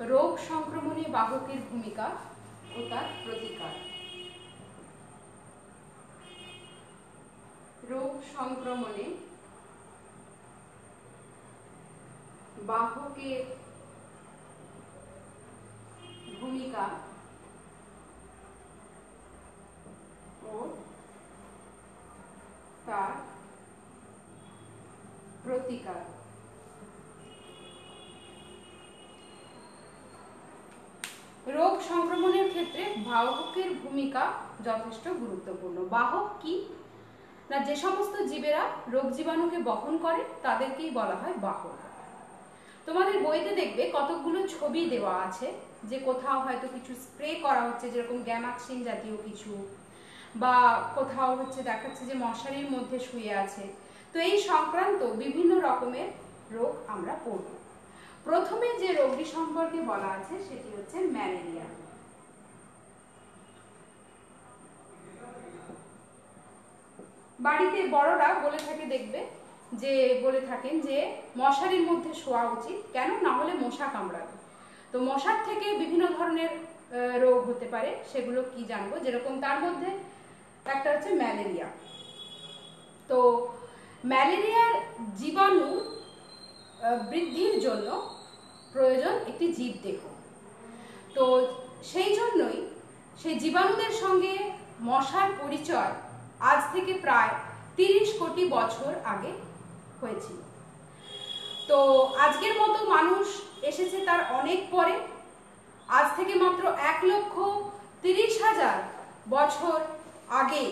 রোগ সংক্রমণে বাহকের ভূমিকা ও তার প্রতিকার। রোগ সংক্রমণে বাহকের ভূমিকা ও তার প্রতিকার। রোগ সংক্রমণের ক্ষেত্রে বাহকের ভূমিকা যথেষ্ট গুরুত্বপূর্ণ। বাহক কি না, যে সমস্ত জীবেরা রোগ জীবাণুকে বহন করে তাদেরকেই বলা হয় বাহক। তোমাদের বইতে দেখবে কতগুলো ছবি দেওয়া আছে, যে কোথাও হয়তো কিছু স্প্রে করা হচ্ছে, যেরকম গ্যামাক্সিন জাতীয় কিছু, বা কোথাও হচ্ছে দেখাচ্ছে যে মশারির মধ্যে শুয়ে আছে। তো এই সংক্রান্ত বিভিন্ন রকমের রোগ আমরা পড়ব। প্রথমে যে রোগটি সম্পর্কে বলা আছে সেটি হচ্ছে ম্যালেরিয়া। বাড়িতে বড়রা বলে থাকে, দেখবে যে বলে থাকেন যে মশারির মধ্যে শোয়া উচিত, কেন না হলে মশা কামড়াবে। তো মশার থেকে বিভিন্ন ধরনের রোগ হতে পারে, সেগুলো কি জানবো। যেরকম তার মধ্যে একটা হচ্ছে ম্যালেরিয়া। তো ম্যালেরিয়ার জীবাণু বৃদ্ধির জন্য প্রয়োজন একটি জীবদেহ। তো সেই জন্যই সেই জীবাণুদের সঙ্গে মশার পরিচয় আজ থেকে প্রায় 30 কোটি বছর আগে হয়েছিল। তো আজকের মতো মানুষ এসেছে তার অনেক পরে। আজ থেকে মাত্র 1,30,000 বছর আগে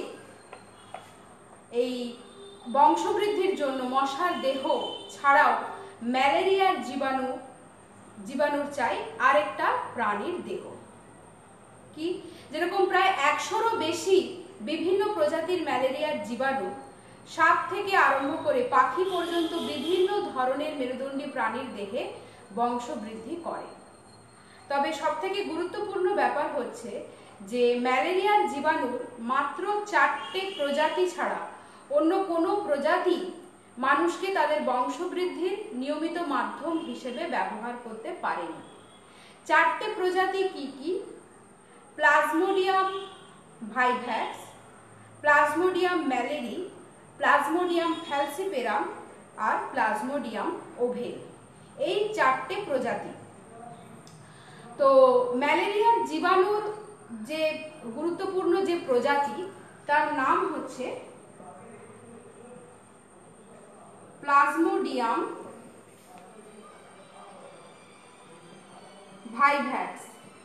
এই বংশবৃদ্ধির জন্য মশার দেহ ছাড়াও ম্যালেরিয়ার জীবাণুর চাই আরেকটা প্রাণীর দেহ। কি, যেরকম প্রায় 100-রও বেশি বিভিন্ন প্রজাতির ম্যালেরিয়ার জীবাণু, সাপ থেকে আরম্ভ করে পাখি পর্যন্ত বিভিন্ন ধরনের মেরুদণ্ডী প্রাণীর দেহে বংশবৃদ্ধি করে। তবে সবথেকে গুরুত্বপূর্ণ ব্যাপার হচ্ছে যে ম্যালেরিয়ার জীবাণুর মাত্র 4টে প্রজাতি ছাড়া অন্য কোনো প্রজাতি মানুষকে তাদের বংশবৃদ্ধির নিয়মিত মাধ্যম হিসেবে ব্যবহার করতে পারেনি। 4টে প্রজাতি কি কি? Plasmodium vivax, plasmodium malariae, plasmodium falciparum আর প্লাজমোডিয়াম ওভেল। এই 4টে প্রজাতি। তো ম্যালেরিয়ার জীবাণুর যে গুরুত্বপূর্ণ যে প্রজাতি তার নাম হচ্ছে প্লাজমোডিয়াম ভাইভ্যাক্স।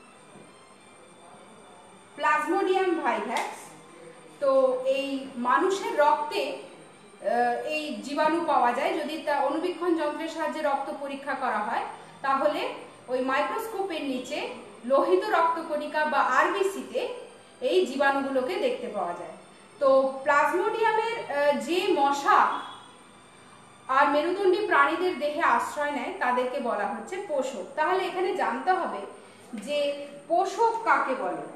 Plasmodium vivax. তো এই মানুষের রক্তে এই জীবাণু পাওয়া যায়। যদি তা অণুবীক্ষণ যন্ত্রের সাহায্যে রক্ত পরীক্ষা করা হয়, তাহলে ওই মাইক্রোস্কোপের নিচে লোহিত রক্তকণিকা বা আরবিসিতে এই জীবাণুগুলোকে দেখতে পাওয়া যায়। তো প্লাজমোডিয়ামের যে মশা আর মেরুদণ্ডী প্রাণীদের দেহে আশ্রয় নেয় তাদেরকে বলা হচ্ছে পোষক। তাহলে এখানে জানতে হবে যে পোষক কাকে বলে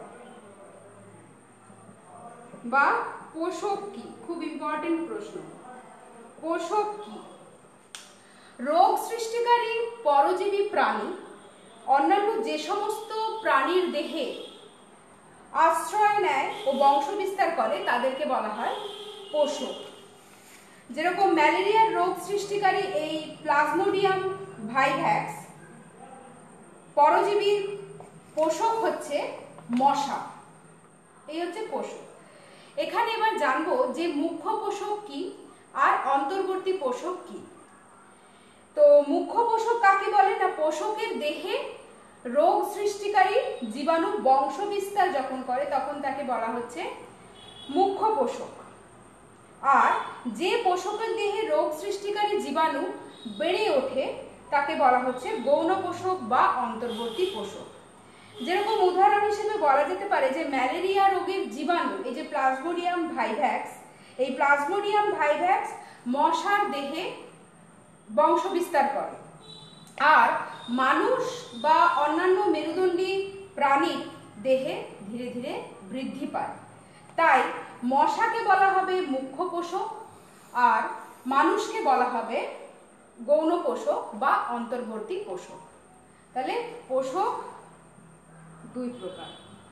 বা পোষক কি। খুব ইম্পর্টেন্ট প্রশ্ন, পোষক কি? রোগ সৃষ্টিকারী পরজীবী প্রাণী অন্যান্য যে সমস্ত প্রাণীর দেহে আশ্রয় নেয় ও বংশবিস্তার করে তাদেরকে বলা হয় পোষক। যেরকম ম্যালেরিয়ার রোগ সৃষ্টিকারী এই প্লাজমোডিয়াম ভাইভ্যাক্স পরজীবীর পোষক হচ্ছে মশা। এই হচ্ছে পোষক। এখানে এবার জানবো যে মুখ্য পোষক কি আর অন্তর্বর্তী পোষক কি। তো মুখ্য পোষক কাকে বলে না, পোষকের দেহে রোগ সৃষ্টিকারী জীবাণু বংশবিস্তার যখন করে তখন তাকে বলা হচ্ছে মুখ্য পোষক। আর যে পোষকের দেহে রোগ সৃষ্টিকারী জীবাণু বেড়ে ওঠে তাকে বলা হচ্ছে গৌণ পোষক বা অন্তর্বর্তী পোষক। যেরকম উদাহরণ হিসেবে বলা যেতে পারে যে ম্যালেরিয়া রোগের জীবাণু, এই যে প্লাজমোডিয়াম ভাইভ্যাক্স, এই প্লাজমোডিয়াম ভাইভ্যাক্স মশার দেহে বংশবিস্তার করে আর মানুষ বা অন্যান্য মেরুদণ্ডী প্রাণীর দেহে ধীরে ধীরে বৃদ্ধি পায়। তাই মশাকে বলা হবে মুখ্য পোষক আর মানুষকে বলা হবে গৌণ পোষক বা অন্তর্বর্তী পোষক। তাহলে পোষক দুই প্রকার,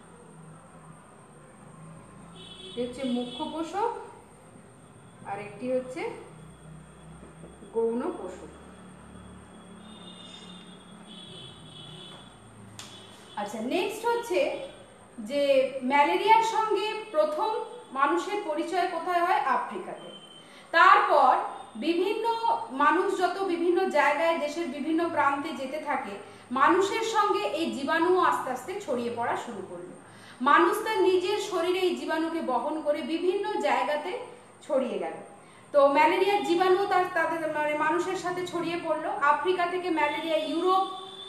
হচ্ছে মুখ্য পোষক আর একটি হচ্ছে গৌণ পোষক। আচ্ছা, নেক্সট হচ্ছে যে ম্যালেরিয়ার সঙ্গে প্রথম মানুষের পরিচয় কোথায় হয়? আফ্রিকাতে। তারপর বিভিন্ন মানুষ যত বিভিন্ন জায়গায় দেশের বিভিন্ন প্রান্তে যেতে থাকে, মানুষের সঙ্গে এই জীবাণু আস্তে আস্তে ছড়িয়ে পড়া শুরু করলো। মানুষ তার নিজের শরীরে এই জীবাণুকে বহন করে বিভিন্ন জায়গাতে ছড়িয়ে গেল। তো ম্যালেরিয়ার জীবাণু তাদের মানে মানুষের সাথে ছড়িয়ে পড়লো। আফ্রিকা থেকে ম্যালেরিয়া ইউরোপ,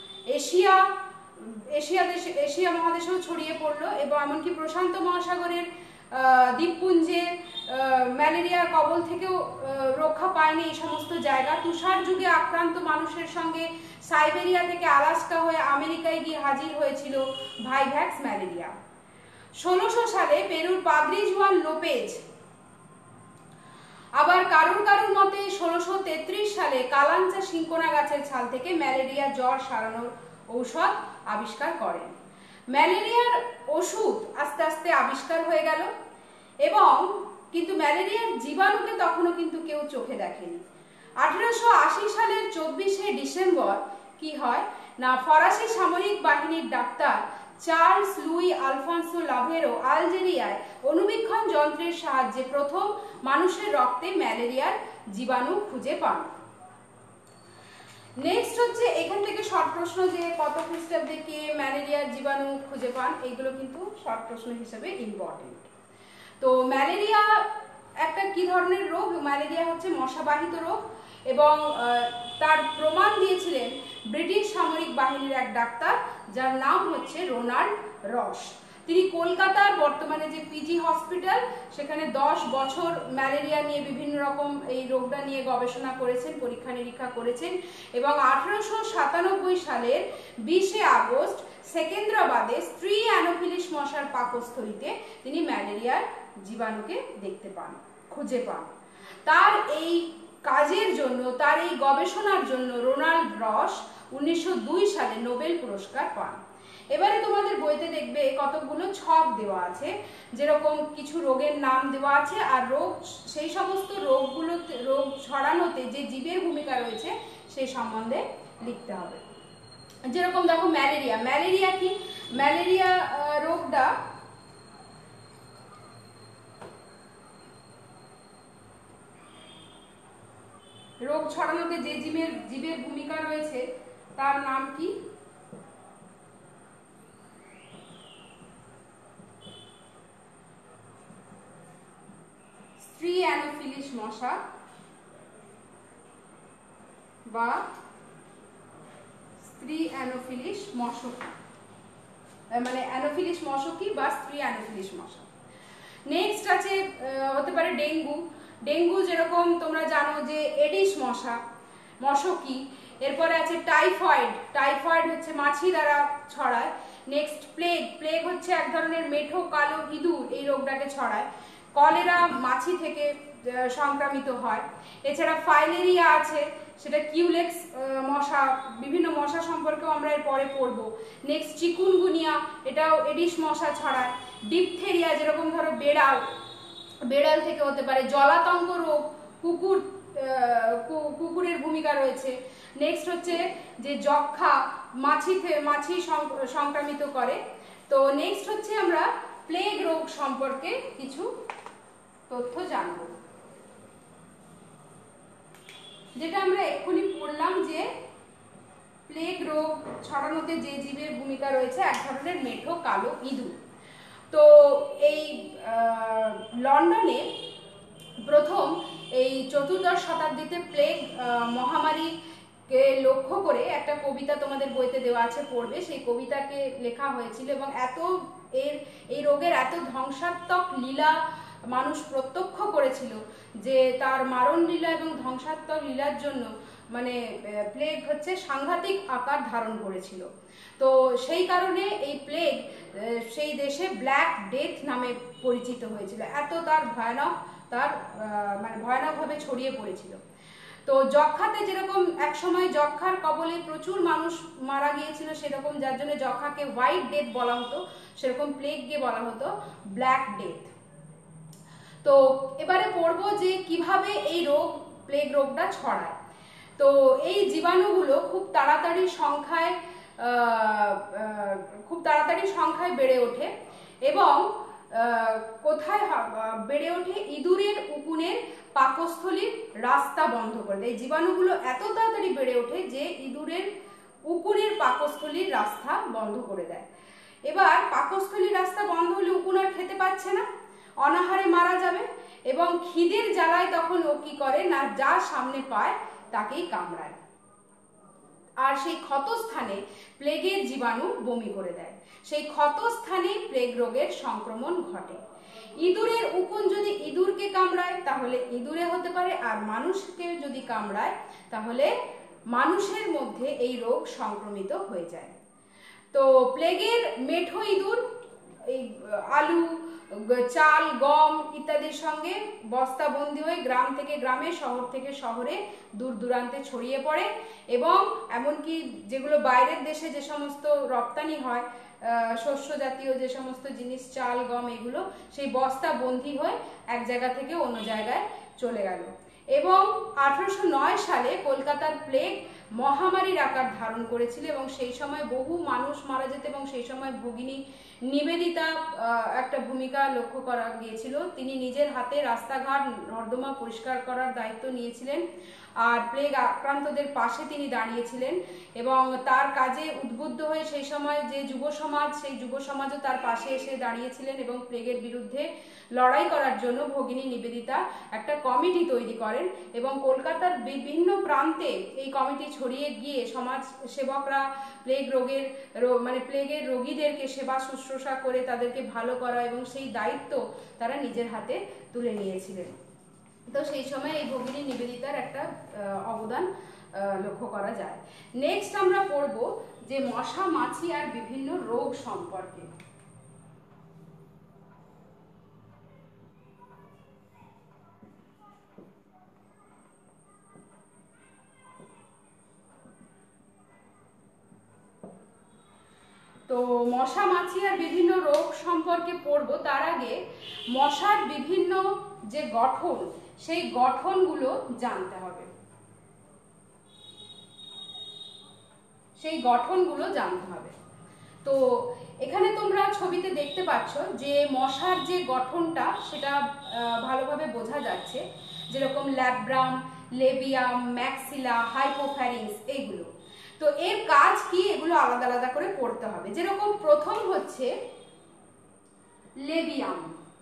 এশিয়া মহাদেশেও ছড়িয়ে পড়লো এবং এমনকি প্রশান্ত মহাসাগরের দ্বীপপুঞ্জে ম্যালেরিয়ার কবল থেকেও রক্ষা পায়নি এই সমস্ত জায়গা। তুষার যুগে আক্রান্ত মানুষের সঙ্গে সাইবেরিয়া থেকে আলাস্কা হয়ে আমেরিকায় গিয়ে হাজির হয়েছিল ভাইভ্যাক্স ম্যালেরিয়া। 1600 সালে পেরুর পাদ্রি জুয়ান লোপেজ, আবার কারুর মতে 1633 সালে কালাঞ্চা সিঙ্কোনা গাছের ছাল থেকে ম্যালেরিয়া জ্বর সারানোর ঔষধ আবিষ্কার করেন। ম্যালেরিয়ার ওষুধ আস্তে আস্তে আবিষ্কার হয়ে গেল এবং কিন্তু ম্যালেরিয়ার জীবাণুকে তখনও কিন্তু কেউ চোখে দেখেনি। 1880 সালের 24শে ডিসেম্বর কি হয় না, ফরাসি সামরিক বাহিনীর doctor Charles Louis Alphonso Laveran আলজেরিয়ায় অনুবীক্ষণ যন্ত্রের সাহায্যে প্রথম মানুষের রক্তে ম্যালেরিয়ার জীবাণু খুঁজে পান। নেক্সট হচ্ছে এখান থেকে শর্ট প্রশ্ন, যে কত খ্রিস্টাব্দে কে ম্যালেরিয়ার জীবাণু খুঁজে পান, এগুলো কিন্তু শর্ট প্রশ্ন হিসেবে ইম্পর্টেন্ট। তো ম্যালেরিয়া একটা কি ধরনের রোগ? ম্যালেরিয়া হচ্ছে মশাবাহিত রোগ এবং তার প্রমাণ দিয়েছিলেন ব্রিটিশ সামরিক বাহিনীর এক ডাক্তার, যার নাম হচ্ছে রোনাল্ড রস। তিনি কলকাতার বর্তমানে যে পিজি হসপিটাল, সেখানে 10 বছর ম্যালেরিয়া নিয়ে বিভিন্ন রকম এই রোগটা নিয়ে গবেষণা করেছেন, পরীক্ষা নিরীক্ষা করেছেন এবং 1897 সালের 20শে আগস্ট সেকেন্দ্রাবাদে স্ত্রী অ্যানোফিলিস মশার পাকস্থলীতে তিনি ম্যালেরিয়ার জীবাণুকে দেখতে পান, খুঁজে পান। তার এই কাজের জন্য, তার এই গবেষণার জন্য রোনাল্ড রস 1902 সালে নোবেল পুরস্কার পান। এবারে তোমাদের বইতে দেখবে কতগুলো ছক দেওয়া আছে, যেরকম কিছু রোগের নাম দেওয়া আছে আর রোগ, সেই সমস্ত রোগ ছড়ানোতে যে জীবের ভূমিকা রয়েছে সেই সম্বন্ধে লিখতে হবে। যেরকম দেখো ম্যালেরিয়া কি? ম্যালেরিয়া রোগটা রোগ ছড়ানোতে যে জীবের ভূমিকা রয়েছে তার নাম কি? স্ত্রী অ্যানোফিলিস মশা বা স্ত্রী অ্যানোফিলিস মশকি, মানে অ্যানোফিলিস মশকি বা স্ত্রী অ্যানোফিলিস মশা। নেক্সট আছে হতে পারে ডেঙ্গু, যেরকম তোমরা জানো যে এডিস মশকি। এরপরে আছে টাইফয়েড হচ্ছে মাছি দ্বারা ছড়ায়। নেক্সট প্লেগ হচ্ছে এক ধরনের মেঠো কালো ইঁদুর এই রোগটাকে ছড়ায়। কলেরা মাছি থেকে সংক্রামিত হয়। এছাড়া ফাইলেরিয়া আছে, সেটা কিউলেক্স মশা, বিভিন্ন মশা সম্পর্কেও আমরা এর পরে পড়বো। নেক্সট চিকুনগুনিয়া, এটাও এডিস মশা ছড়ায়। ডিপথেরিয়া, যেরকম ধরো বেড়াল থেকে হতে পারে। জলাতঙ্ক রোগ, কুকুরের ভূমিকা রয়েছে। নেক্সট হচ্ছে যে যক্ষা, মাছি সংক্রামিত করে। তো নেক্সট হচ্ছে আমরা প্লেগ রোগ সম্পর্কে কিছু তথ্য জানব, যেটা আমরা এক্ষুনি পড়লাম যে প্লেগ রোগ ছড়ানোতে যে জীবের ভূমিকা রয়েছে এক ধরনের মেঠো কালো ইঁদুর। তো এই লন্ডনে প্রথম এই 14শ শতাব্দীতে প্লেগ মহামারীকে লক্ষ্য করে একটা কবিতা তোমাদের বইতে দেওয়া আছে, পড়বে। সেই কবিতাকে লেখা হয়েছিল এবং এই রোগের এত ধ্বংসাত্মক লীলা মানুষ প্রত্যক্ষ করেছিল যে তার মারণ লীলা এবং ধ্বংসাত্মক লীলার জন্য মানে প্লেগ হচ্ছে সাংঘাতিক আকার ধারণ করেছিল। তো সেই কারণে এই প্লেগ সেই দেশে ব্ল্যাক ডেথ নামে পরিচিত হয়েছিল, এত তার ভয়ানকভাবে ছড়িয়ে পড়েছিল। তো যক্ষাতে যেরকম একসময় যক্ষার কবলে প্রচুর মানুষ মারা গিয়েছিল, সেরকম যার জন্য যক্ষাকে হোয়াইট ডেথ বলা হতো, সেরকম প্লেগকে বলা হতো ব্ল্যাক ডেথ। তো এবারে পড়বো যে কিভাবে এই রোগ, প্লেগ রোগটা ছড়ায়। তো এই জীবাণুগুলো খুব তাড়াতাড়ি সংখ্যায় বেড়ে ওঠে এবং কোথায় বেড়ে ওঠে? ইঁদুরের উকুনের পাকস্থলীর রাস্তা বন্ধ করে দেয়। এই জীবাণুগুলো এত তাড়াতাড়ি বেড়ে ওঠে যে ইঁদুরের উকুনের পাকস্থলীর রাস্তা বন্ধ করে দেয়। এবার পাকস্থলীর রাস্তা বন্ধ হলে উকুন আর খেতে পাচ্ছে না, অনাহারে মারা যাবে এবং খিদের জ্বালায় তখন ও কি করে না, যা সামনে পায় তাকেই কামড়ায়, আর সেই ক্ষতস্থানে প্লেগের জীবাণু বমি করে দেয়। সেই ক্ষতস্থানে প্লেগ রোগের সংক্রমণ ঘটে। ইঁদুরের উকুন যদি ইঁদুরকে কামড়ায় তাহলে ইঁদুরে হতে পারে, আর মানুষকে যদি কামড়ায় তাহলে মানুষের মধ্যে এই রোগ সংক্রমিত হয়ে যায়। তো প্লেগের মেঠো ইঁদুর এই আলু, চাল, গম ইত্যাদির সঙ্গে বস্তাবন্দি হয়ে গ্রাম থেকে গ্রামে, শহর থেকে শহরে দূর দূরান্তে ছড়িয়ে পড়ে এবং এমনকি যেগুলো বাইরের দেশে যে সমস্ত রপ্তানি হয়, শস্য জাতীয় যে সমস্ত জিনিস, চাল, গম, এগুলো সেই বস্তাবন্দি হয়ে এক জায়গা থেকে অন্য জায়গায় চলে গেল। এবং 1809 সালে কলকাতার প্লেগ মহামারীর আকার ধারণ করেছিল এবং সেই সময় বহু মানুষ মারা যেত এবং সেই সময় ভগিনী নিবেদিতা একটা ভূমিকা লক্ষ্য করা গিয়েছিল। তিনি নিজের হাতে রাস্তাঘাট, নর্দমা পরিষ্কার করার দায়িত্ব নিয়েছিলেন আর প্লেগ আক্রান্তদের পাশে তিনি দাঁড়িয়েছিলেন এবং তার কাজে উদ্বুদ্ধ হয়ে সেই সময় যে যুব সমাজ, সেই যুব সমাজও তার পাশে এসে দাঁড়িয়েছিলেন এবং প্লেগের বিরুদ্ধে লড়াই করার জন্য ভগিনী নিবেদিতা একটা কমিটি তৈরি করেন এবং কলকাতার বিভিন্ন প্রান্তে এই কমিটি ছড়িয়ে গিয়ে সমাজ সেবকরা প্লেগের রোগীদেরকে সেবা শুশ্রূষা করে তাদেরকে ভালো করা এবং সেই দায়িত্ব তারা নিজের হাতে তুলে নিয়েছিলেন। তো সেই সময় এই ভগিনী নিবেদিতার একটা অবদান লক্ষ্য করা যায়। নেক্সট আমরা পড়ব যে মশা, মাছি আর বিভিন্ন রোগ সম্পর্কে। তো মশা, মাছি আর বিভিন্ন রোগ সম্পর্কে পড়ব। তার আগে মশার বিভিন্ন যে গঠন, সেই গঠনগুলো জানতে হবে। তো এখানে তোমরা ছবিতে দেখতে পাচ্ছ যে মশার যে গঠনটা সেটা ভালোভাবে বোঝা যাচ্ছে, যেরকম ল্যাব্রাম, লেবিয়াম, ম্যাক্সিলা, হাইপোফ্যারিংস, এইগুলো। তো এর কাজ কি, এগুলো আলাদা আলাদা করে পড়তে হবে। যেরকম প্রথম হচ্ছে লেবিয়াম।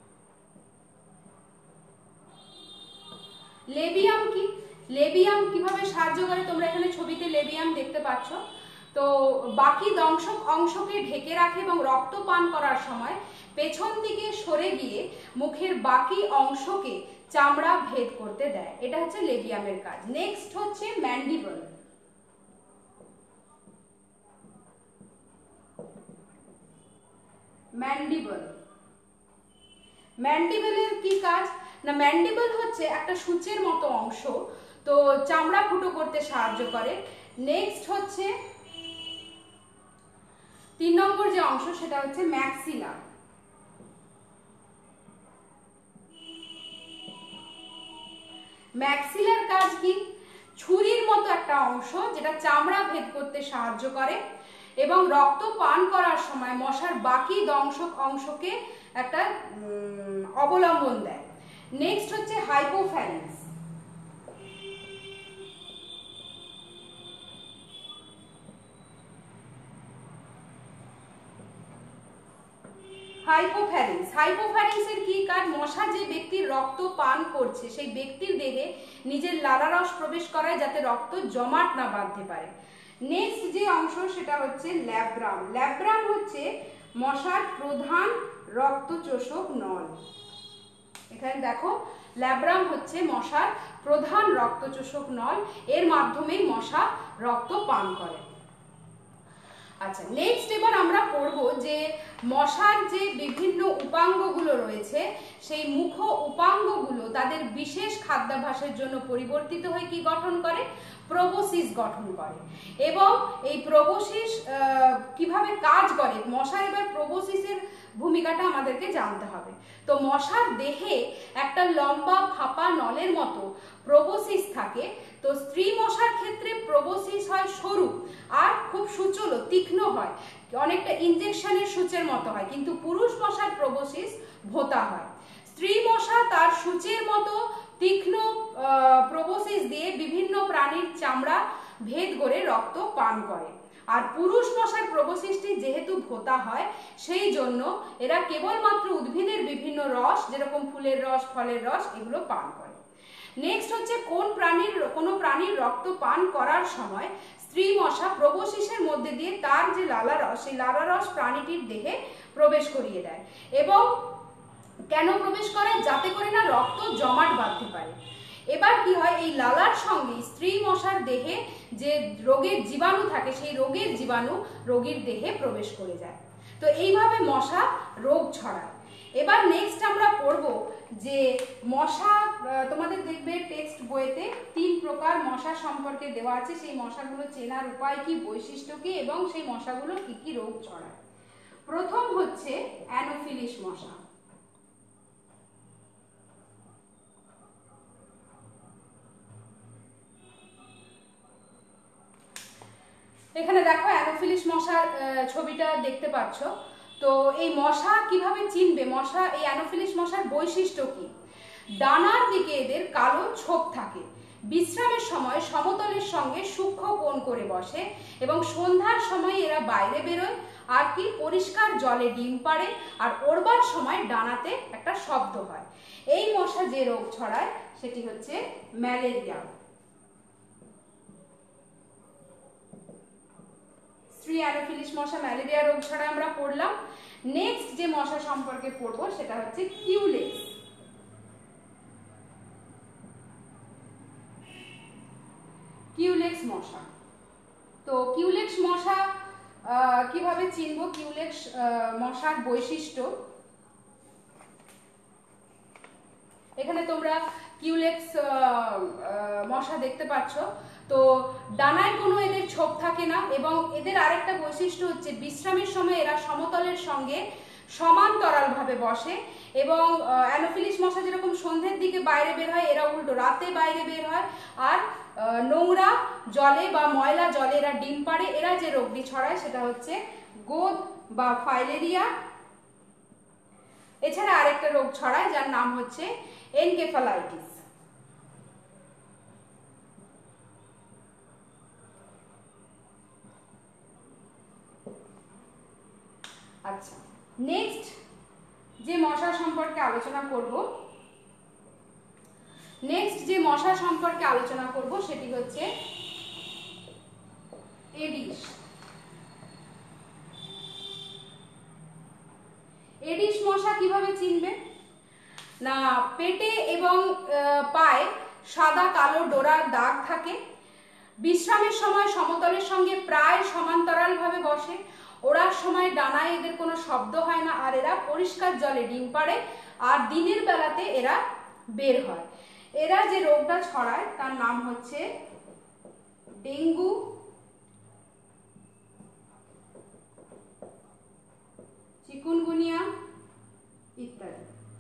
লেবিয়াম কি, লেবিয়াম কিভাবে সাহায্য করে তোমরা এখানে ছবিতে লেবিয়াম দেখতে পাচ্ছ। তো বাকি দংশক অংশকে ঢেকে রাখে এবং রক্ত পান করার সময় পেছন দিকে সরে গিয়ে মুখের বাকি অংশকে চামড়া ভেদ করতে দেয়। এটা হচ্ছে লেবিয়ামের কাজ। নেক্সট হচ্ছে ম্যান্ডিবল। ম্যান্ডিবলের কি কাজ না, ম্যান্ডিবল হচ্ছে একটা সূচের মতো অংশ, তো চামড়া ফুটো করতে সাহায্য করে। নেক্সট হচ্ছে 3 নম্বর যে অংশ সেটা হচ্ছে ম্যাক্সিলা। ম্যাক্সিলার কাজ কি, ছুরির মতো একটা অংশ যেটা চামড়া ভেদ করতে সাহায্য করে এবং রক্ত পান করার সময় মশার বাকি দংশক অংশকে একটা অবলম্বন দেয়। নেক্সট হচ্ছে হাইপোফ্যারিংস। হাইপোফ্যারিংসের কি কাজ, মশা যে ব্যক্তির রক্ত পান করছে সেই ব্যক্তির দেহে নিজের লালারস প্রবেশ করায় যাতে রক্ত জমাট না বাঁধতে পারে। নেক্সট যে অংশ সেটা হচ্ছে ল্যাব্রাম। ল্যাব্রাম হচ্ছে মশার প্রধান রক্তচোষক নল। এখানে দেখো ল্যাব্রাম হচ্ছে মশার প্রধান রক্তচোষক নল, এর মাধ্যমেই মশা রক্ত পান করে। আচ্ছা, নেক্সট এবার আমরা পড়ব যে মশার যে বিভিন্ন উপাঙ্গগুলো রয়েছে সেই মুখ উপাঙ্গগুলো তাদের বিশেষ খাদ্যাভ্যাসের জন্য পরিবর্তিত হয়ে কি গঠন করে, প্রোবোসিস গঠন করে। এবং এই প্রোবোসিস কিভাবে কাজ করে, মশা এবার প্রোবোসিসের ভূমিকাটা আমাদেরকে জানতে হবে। তো মশার দেহে একটা লম্বা ফাঁপা নলের মতো প্রোবোসিস থাকে। তো স্ত্রী মশার ক্ষেত্রে প্রোবোসিস হয় সরু আর খুব সূচলো তীক্ষ্ণ হয়, অনেকটা ইনজেকশনের সূচের মতো হয়, কিন্তু পুরুষ মশার প্রোবোসিস ভোঁতা হয়। স্ত্রী মশা তার সূচের মতো তীক্ষ্ণ প্রোবোসিস দিয়ে বিভিন্ন প্রাণীর চামড়া ভেদ করে রক্ত পান করে। আর পুরুষ মশার প্রোবোসিসটি যেহেতু ভোঁতা হয় সেই জন্য এরা কেবলমাত্র উদ্ভিদের বিভিন্ন রস, যেরকম ফুলের রস, ফলের রস, এগুলো পান করে। নেক্সট হচ্ছে কোনো প্রাণীর রক্ত পান করার সময় স্ত্রী মশা প্রোবোসিসের মধ্যে দিয়ে তার যে লালারস, সেই লালারস প্রাণীটির দেহে প্রবেশ করিয়ে দেয়। এবং কেন প্রবেশ করে, যাতে করে না রক্ত জমাট বাঁধতে পারে। এবার কি হয়, এই লালার সঙ্গে স্ত্রী মশার দেহে যে রোগের জীবাণু থাকে সেই রোগের জীবাণু রোগীর দেহে প্রবেশ করে যায়। তো এইভাবে মশা রোগ ছড়ায়। এবার নেক্সট আমরা পড়ব যে মশা, তোমাদের দেখবে টেক্সট বইতে 3 প্রকার মশা সম্পর্কে দেওয়া আছে। সেই মশাগুলো চেনার উপায় কি, বৈশিষ্ট্য কি, এবং সেই মশাগুলো কি কি রোগ ছড়ায়। প্রথম হচ্ছে অ্যানোফিলিস মশা। এখানে দেখো অ্যানোফিলিস মশার ছবিটা দেখতে পাচ্ছ। তো এই মশা কিভাবে চিনবে, মশা এই অ্যানোফিলিস মশার বৈশিষ্ট্য কি, ডানার দিকে এদের কালো ছোপ থাকে, বিশ্রামের সময় সমতলের সঙ্গে সূক্ষ্ম কোণ করে বসে এবং সন্ধ্যার সময় এরা বাইরে বেরোয় আর কি পরিষ্কার জলে ডিম পাড়ে আর ওড়বার সময় ডানাতে একটা শব্দ হয়। এই মশা যে রোগ ছড়ায় সেটি হচ্ছে ম্যালেরিয়া। স্ত্রী অ্যানোফিলিস মশা ম্যালেরিয়া রোগ ছড়ায় আমরা পড়লাম। নেক্সট যে মশা সম্পর্কে পড়বো সেটা হচ্ছে কিউলেক্স। কিউলেক্স মশা। তো কিউলেক্স মশা কিভাবে চিনবো, কিউলেক্স মশার বৈশিষ্ট্য, এখানে তোমরা কিউলেক্স মশা দেখতে পাচ্ছ। তো ডানায় কোনো এদের ছোপ থাকে না এবং এদের আরেকটা বৈশিষ্ট্য হচ্ছে বিশ্রামের সময় এরা সমতলের সঙ্গে সমান্তরালভাবে বসে। এবং অ্যানোফিলিস মশা যেরকম সন্ধ্যের দিকে বাইরে বের হয়, এরা উল্টো রাতে বাইরে বের হয় আর নোংরা জলে বা ময়লা জলে এরা ডিম পাড়ে। এরা যে রোগটি ছড়ায় সেটা হচ্ছে গোদ বা ফাইলেরিয়া। এছাড়া আরেকটা রোগ ছড়ায় যার নাম হচ্ছে এনকেফালাইটিস। আচ্ছা, নেক্সট যে মশা সম্পর্কে আলোচনা করব সেটি হচ্ছে এডিস। এডিস মশা কিভাবে চিনবে না, পেটে এবং পায়ে সাদা কালো ডোরার দাগ থাকে, বিশ্রামের সময় সমতলের সঙ্গে প্রায় সমান্তরালভাবে বসে, ওড়ার সময় ডানায় এদের কোনো শব্দ হয় না আর এরা পরিষ্কার জলে ডিম পাড়ে আর দিনের বেলাতে এরা বের হয়। এরা যে রোগটা ছড়ায় তার নাম হচ্ছে ডেঙ্গু, চিকুনগুনিয়া ইত্যাদি।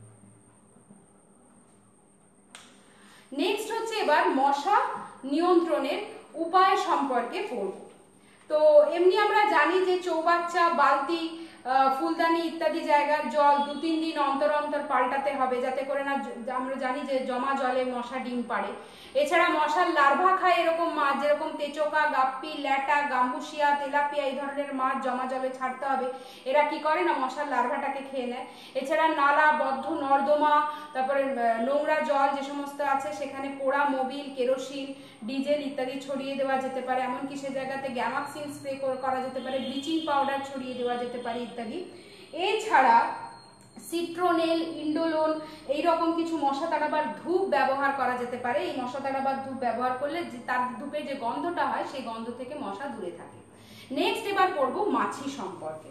নেক্সট হচ্ছে এবার মশা নিয়ন্ত্রণের উপায় সম্পর্কে পড়ব। তো এমনি আমরা জানি যে চৌবাচ্চা, বালতি, ফুলদানি ইত্যাদি জায়গার জল 2-3 দিন অন্তর অন্তর পাল্টাতে হবে, যাতে করে না, আমরা জানি যে জমা জলে মশা ডিম পাড়ে। এছাড়া মশার লার্ভা খায় এরকম মাছ, যেরকম তেচোকা, গাপ্পি, ল্যাটা, গাম্বুসিয়া, তেলাপিয়া, এই ধরনের মাছ জমা জলে ছাড়তে হবে। এরা কি করে না, মশার লার্ভাটাকে খেয়ে নেয়। এছাড়া নালা, বদ্ধ নর্দমা, তারপরে নোংরা জল যে সমস্ত আছে সেখানে পোড়া মোবিল, কেরোসিন, ডিজেল ইত্যাদি ছড়িয়ে দেওয়া যেতে পারে। এমনকি সে জায়গাতে গ্যামাক্সিন স্প্রে করা যেতে পারে, ব্লিচিং পাউডার ছড়িয়ে দেওয়া যেতে পারে ইত্যাদি। এছাড়া সিট্রোনেল, ইন্ডোলোন এইরকম কিছু মশা তাড়াবার ধূপ ব্যবহার করা যেতে পারে। এই মশা তাড়াবার ধূপ ব্যবহার করলে তার ধূপের যে গন্ধটা হয় সেই গন্ধ থেকে মশা দূরে থাকে। নেক্সট এবার পড়বো মাছি সম্পর্কে।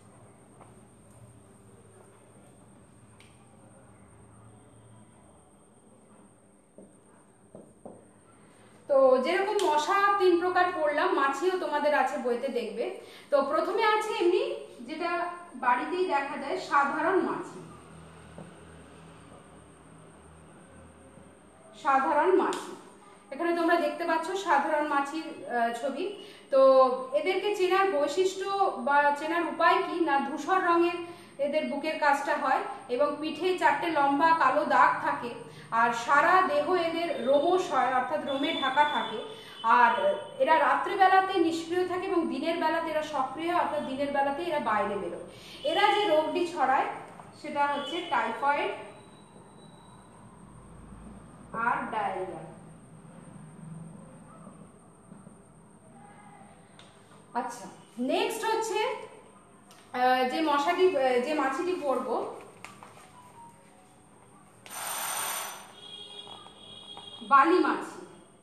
তো যেরকম মশা 3 প্রকার পড়লাম, মাছিও তোমাদের আছে বইতে দেখবে। তো প্রথমে আছে এমনি যেটা বাড়িতেই দেখা যায় সাধারণ মাছি। সাধারণ মাছি, এখানে তোমরা দেখতে পাচ্ছ সাধারণ মাছির ছবি। তো এদেরকে চেনার বৈশিষ্ট্য বা চেনার উপায় কি না, ধূসর রঙের এদের বুকের কাছটা হয় এবং পিঠে 4টে লম্বা কালো দাগ থাকে, আর সারা দেহ এদের রোমশ হয়, অর্থাৎ রোমে ঢাকা থাকে। আর এরা রাত্রিবেলাতে নিষ্ক্রিয় থাকে এবং দিনের বেলাতে এরা সক্রিয়, অর্থাৎ দিনের বেলাতে এরা বাইরে বেরোয়। এরা যে রোগটি ছড়ায় সেটা হচ্ছে টাইফয়েড আর ডায়রিয়া। আচ্ছা, নেক্সট হচ্ছে যে মাছিটি পড়বো বালি মাছি।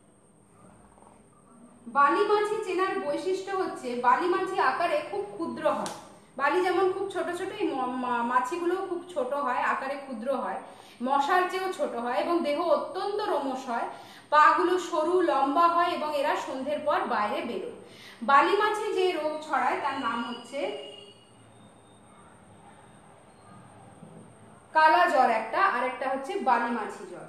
বালি মাছি চেনার বৈশিষ্ট্য হচ্ছে বালি মাছি আকারে খুব ক্ষুদ্র হয়। বালি যেমন খুব ছোট ছোট, এই মাছিগুলো খুব ছোট হয়, আকারে ক্ষুদ্র হয়, মশার চেয়েও ছোট হয় এবং দেহ অত্যন্ত রোমশ হয়। পাগুলো সরু লম্বা হয় এবং এরা সন্ধ্যের পর বাইরে বেরোয়। বালি মাছি যে রোগ ছড়ায় তার নাম হচ্ছে কালা জ্বর একটা, আর একটা হচ্ছে বালি মাছি জ্বর।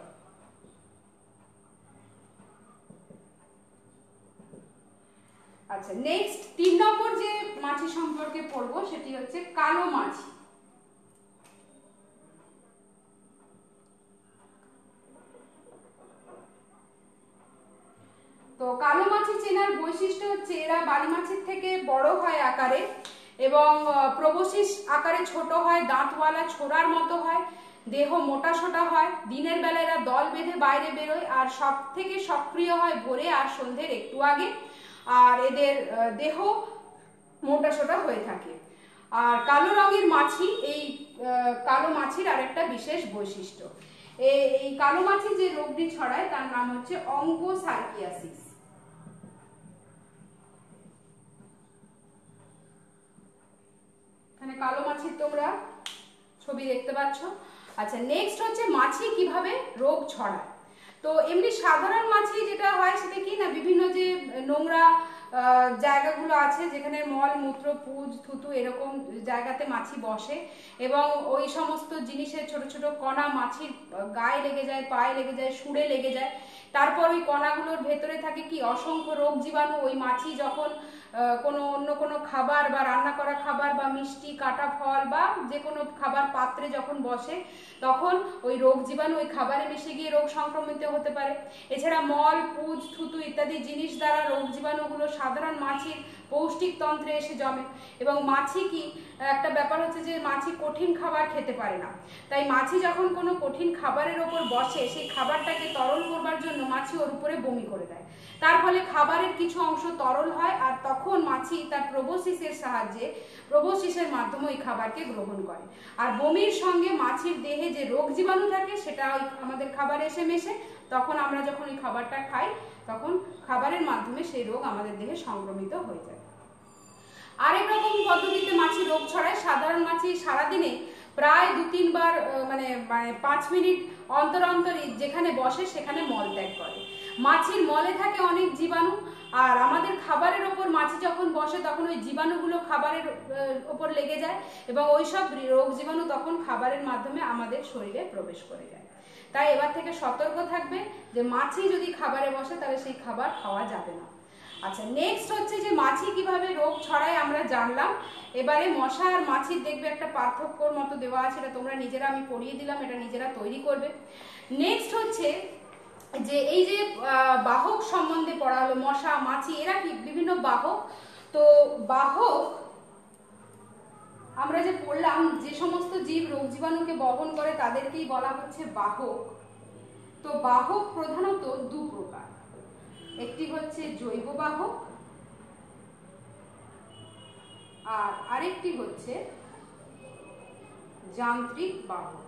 আচ্ছা, নেক্সট 3 নম্বর যে মাছি সম্পর্কে পড়বো সেটি হচ্ছে কালো মাছি। তো কালো মাছি চেনার বৈশিষ্ট্য হচ্ছে এরা বালি মাছির থেকে বড় হয় আকারে এবং প্রবশিস আকারে ছোট হয়, দাঁতওয়ালা ছোড়ার মতো হয়, দেহ মোটা সোটা হয়, দিনের বেলা এরা দল বেঁধে বাইরে বেরোয় আর সব থেকে সক্রিয় হয় ভোরে আর সন্ধ্যের একটু আগে, আর এদের দেহ মোটা সোটা হয়ে থাকে। আর কালো রঙের মাছি, এই কালো মাছির আরেকটা বিশেষ বৈশিষ্ট্য, এই কালো মাছি যে রোগটি ছড়ায় তার নাম হচ্ছে অঙ্কোসার্কিয়াসিস। এখানে কালো মাছির তোমরা ছবি দেখতে পাচ্ছ। আচ্ছা, নেক্সট হচ্ছে মাছি কিভাবে রোগ ছড়ায়। তো এমনি সাধারণ মাছি যেটা হয় সেটা কি না, বিভিন্ন যে নোংরা জায়গাগুলো আছে যেখানে মল মূত্র পুজ থুতু এরকম জায়গাতে মাছি বসে এবং ওই সমস্ত জিনিসের ছোট ছোট কণা মাছির গায়ে লেগে যায়, পায়ে লেগে যায়, সুড়ে লেগে যায়। তারপর ওই কণাগুলোর ভেতরে থাকে কি অসংখ্য রোগ জীবাণু। ওই মাছি যখন অন্য কোনো খাবার বা রান্না করা খাবার বা মিষ্টি কাটা ফল বা যে কোনো খাবার পাত্রে যখন বসে তখন ওই রোগ জীবাণু ওই খাবারে মিশে গিয়ে রোগ সংক্রমিত হতে পারে। এছাড়া মল পুজ থুতু ইত্যাদি জিনিস দ্বারা রোগ জীবাণুগুলো সাধারণ মাছির পৌষ্টিক তন্ত্রে এসে জমে। এবং মাছি কি একটা ব্যাপার হচ্ছে যে মাছি কঠিন খাবার খেতে পারে না, তাই মাছি যখন কোনো কঠিন খাবারের ওপর বসে সেই খাবারটাকে তরল করবার জন্য মাছি ওর উপরে বমি করে দেয়। তার ফলে খাবারের কিছু অংশ তরল হয় আর তখন মাছি তার প্রোবোসিসের সাহায্যে প্রোবোসিসের মাধ্যমে ওই খাবারকে গ্রহণ করে। আর বমির সঙ্গে মাছির দেহে যে রোগ জীবাণু থাকে সেটা ওই আমাদের খাবারে এসে মেশে, তখন আমরা যখন ওই খাবারটা খাই তখন খাবারের মাধ্যমে সেই রোগ আমাদের দেহে সংক্রমিত হয়ে যায়। আরেক রকম পদ্ধতিতে মাছি রোগ ছড়ায়। সাধারণ মাছি সারাদিনে প্রায় 2-3 বার মানে 5 মিনিট অন্তর অন্তর যেখানে বসে সেখানে মল ত্যাগ করে। মাছির মলে থাকে অনেক জীবাণু, আর আমাদের খাবারের ওপর মাছি যখন বসে তখন ওই জীবাণুগুলো খাবারের ওপর লেগে যায় এবং ওইসব রোগ জীবাণু তখন খাবারের মাধ্যমে আমাদের শরীরে প্রবেশ করে যায়। তাই এবার থেকে সতর্ক থাকবে যে মাছি যদি খাবারে বসে তাহলে সেই খাবার খাওয়া যাবে না। আচ্ছা, নেক্সট হচ্ছে যে মাছি কিভাবে রোগ ছড়ায় আমরা জানলাম। এবারে মশা আর মাছির দেখবে একটা পার্থক্যর মতো দেওয়া আছে, এটা তোমরা নিজেরা, আমি পড়িয়ে দিলাম, এটা নিজেরা তৈরি করবে। নেক্সট হচ্ছে যে এই যে বাহক সম্বন্ধে পড়া হলো, মশা মাছি এরা কি বিভিন্ন বাহক। তো বাহক আমরা যে পড়লাম যে সমস্ত জীব রোগ জীবাণুকে বহন করে তাদেরকেই বলা হচ্ছে বাহক। তো বাহক প্রধানত 2 প্রকার, একটি হচ্ছে জৈব বাহক আর আরেকটি হচ্ছে যান্ত্রিক বাহক।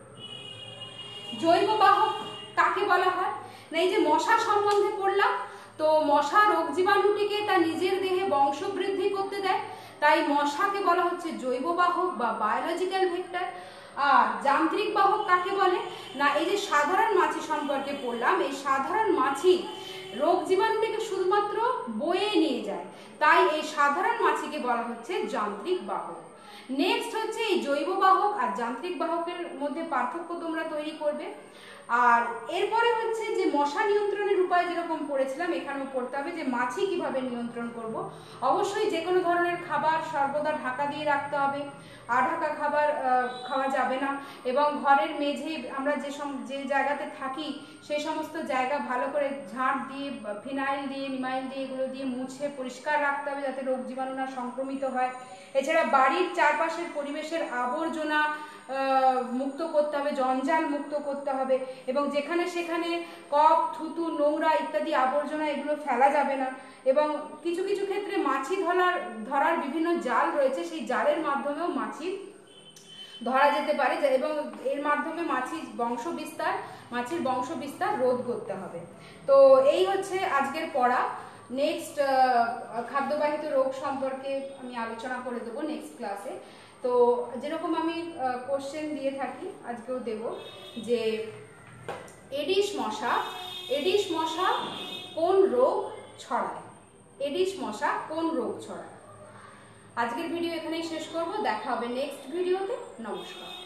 জৈব বাহক কাকে বলা হয় না, এই যে মশা সম্বন্ধে পড়লাম, তো মশা রোগ জীবাণুটিকে তার নিজের দেহে বংশবৃদ্ধি করতে দেয়, তাই মশাকে বলা হচ্ছে জৈব বাহক বা বায়োলজিক্যাল ভেক্টর। আর যান্ত্রিক বাহক কাকে বলে না, এই যে সাধারণ মাছি সম্পর্কে পড়লাম, এই সাধারণ মাছি রোগ জীবাণুটিকে শুধুমাত্র বয়ে নিয়ে যায়, তাই এই সাধারণ মাছিকে বলা হচ্ছে যান্ত্রিক বাহক। নেক্সট হচ্ছে এই জৈব বাহক আর যান্ত্রিক বাহকের মধ্যে পার্থক্য তোমরা তৈরি করবে। আর এরপরে হচ্ছে যে মশা নিয়ন্ত্রণের উপায় যেরকম পড়েছিলাম, এখানেও পড়তে হবে যে মাছি কিভাবে নিয়ন্ত্রণ করব। অবশ্যই যে কোনো ধরনের খাবার সর্বদা ঢাকা দিয়ে রাখতে হবে, আঢাকা খাবার খাওয়া যাবে না, এবং ঘরের মেঝে আমরা যে জায়গাতে থাকি সেই সমস্ত জায়গা ভালো করে ঝাঁট দিয়ে, ফিনাইল দিয়ে, নিমাইল দিয়ে, এগুলো দিয়ে মুছে পরিষ্কার রাখতে হবে যাতে রোগ জীবাণু না সংক্রমিত হয়। এছাড়া বাড়ির চারপাশের পরিবেশের আবর্জনা মুক্ত করতে হবে, জঞ্জাল মুক্ত করতে হবে, এবং যেখানে সেখানে কপ, থুতু, নোংরা ইত্যাদি আবর্জনা এগুলো ফেলা যাবে না। এবং কিছু কিছু ক্ষেত্রে মাছি ধরার বিভিন্ন জাল রয়েছে, সেই জালের মাধ্যমেও মাছি ধরা যেতে পারে, এবং এর মাধ্যমে মাছির বংশ বিস্তার রোধ করতে হবে। তো এই হচ্ছে আজকের পড়া। নেক্সট খাদ্যবাহিত রোগ সম্পর্কে আমি আলোচনা করে দেবো নেক্সট ক্লাসে। তো যেরকম আমি কোশ্চেন দিয়ে থাকি আজকেও দেব, যে এডিস মশা কোন রোগ ছড়ায়? এডিস মশা কোন রোগ ছড়ায়? আজকের ভিডিও এখানেই শেষ করব, দেখা হবে নেক্সট ভিডিওতে। নমস্কার।